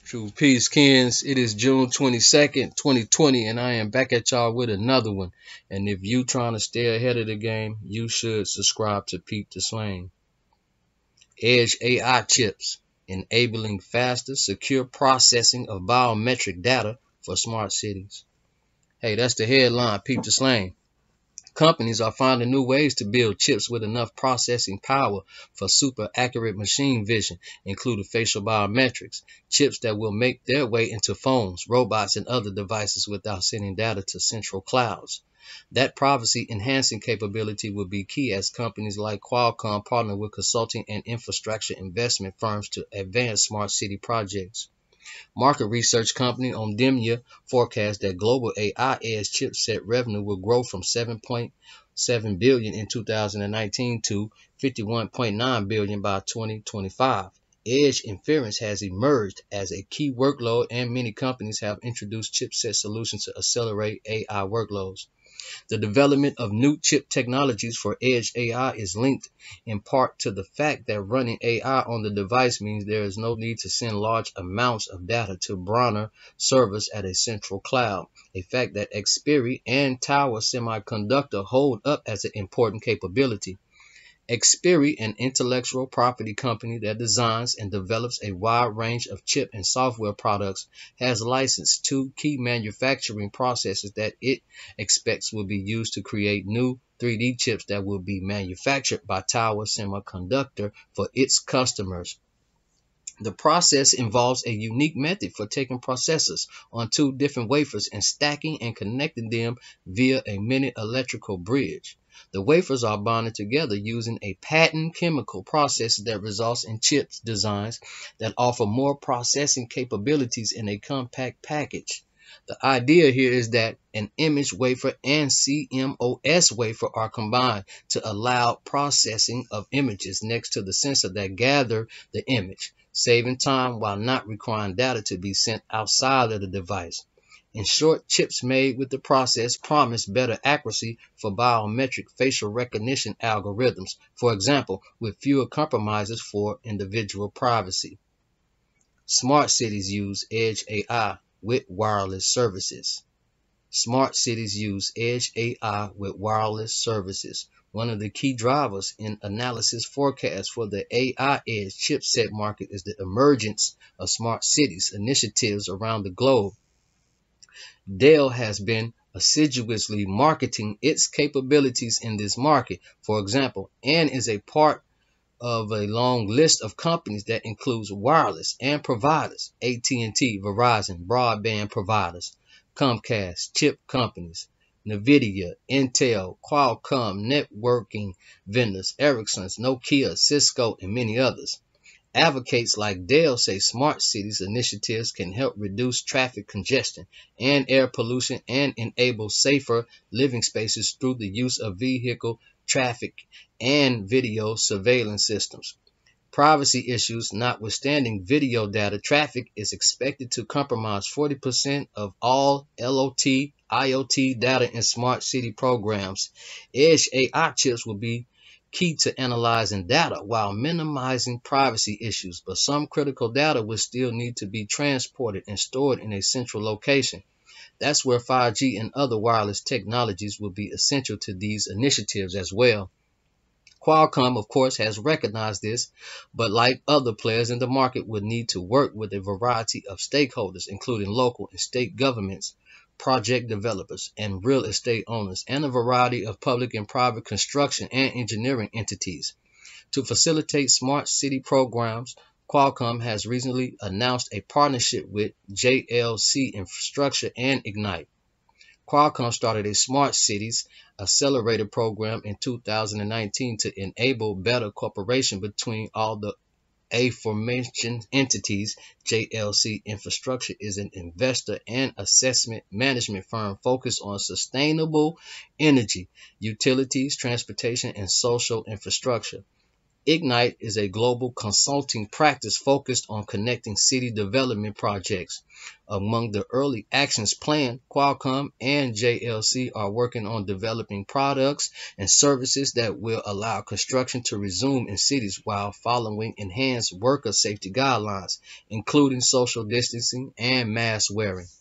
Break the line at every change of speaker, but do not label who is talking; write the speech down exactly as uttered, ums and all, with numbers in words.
True peace, Kens. It is June twenty-second, twenty twenty, and I am back at y'all with another one. And if you trying to stay ahead of the game, you should subscribe to Peep the Slang. Edge A I chips, enabling faster, secure processing of biometric data for smart cities. Hey, that's the headline, Peep the Slang. Companies are finding new ways to build chips with enough processing power for super accurate machine vision, including facial biometrics, chips that will make their way into phones, robots, and other devices without sending data to central clouds. That privacy enhancing capability will be key as companies like Qualcomm partner with consulting and infrastructure investment firms to advance smart city projects. Market research company Omdia forecasts that global A I edge chipset revenue will grow from seven point seven billion dollars in two thousand nineteen to fifty-one point nine billion dollars by twenty twenty-five. Edge inference has emerged as a key workload, and many companies have introduced chipset solutions to accelerate A I workloads. The development of new chip technologies for edge A I is linked in part to the fact that running A I on the device means there is no need to send large amounts of data to Bronner servers at a central cloud, a fact that Xperi and Tower Semiconductor hold up as an important capability. Xperi, an intellectual property company that designs and develops a wide range of chip and software products, has licensed two key manufacturing processes that it expects will be used to create new three D chips that will be manufactured by Tower Semiconductor for its customers. The process involves a unique method for taking processors on two different wafers and stacking and connecting them via a mini electrical bridge. The wafers are bonded together using a patent chemical process that results in chip designs that offer more processing capabilities in a compact package. The idea here is that an image wafer and C M O S wafer are combined to allow processing of images next to the sensor that gather the image, saving time while not requiring data to be sent outside of the device. In short, chips made with the process promise better accuracy for biometric facial recognition algorithms, for example, with fewer compromises for individual privacy. Smart cities use Edge A I with wireless services. Smart cities use Edge A I with wireless services. One of the key drivers in analysis forecasts for the A I edge chipset market is the emergence of smart cities initiatives around the globe. Dell has been assiduously marketing its capabilities in this market, for example, and is a part of a long list of companies that includes wireless and providers, A T and T, Verizon, broadband providers, Comcast, chip companies, NVIDIA, Intel, Qualcomm, networking vendors, Ericsson, Nokia, Cisco, and many others. Advocates like Dell say smart cities initiatives can help reduce traffic congestion and air pollution and enable safer living spaces through the use of vehicle traffic and video surveillance systems. Privacy issues notwithstanding, video data traffic is expected to compromise forty percent of all L O T, I O T data in smart city programs. Edge A I chips will be key to analyzing data while minimizing privacy issues, but some critical data will still need to be transported and stored in a central location. That's where five G and other wireless technologies will be essential to these initiatives as well. Qualcomm, of course, has recognized this, but like other players in the market, would need to work with a variety of stakeholders, including local and state governments, project developers, and real estate owners, and a variety of public and private construction and engineering entities. To facilitate smart city programs, Qualcomm has recently announced a partnership with J L C Infrastructure and Ignite. Qualcomm started a Smart Cities Accelerator program in two thousand nineteen to enable better cooperation between all the aforementioned entities. J L C Infrastructure is an investor and assessment management firm focused on sustainable energy, utilities, transportation, and social infrastructure. Ignite is a global consulting practice focused on connecting city development projects. Among the early actions planned, Qualcomm and J L C are working on developing products and services that will allow construction to resume in cities while following enhanced worker safety guidelines, including social distancing and mask wearing.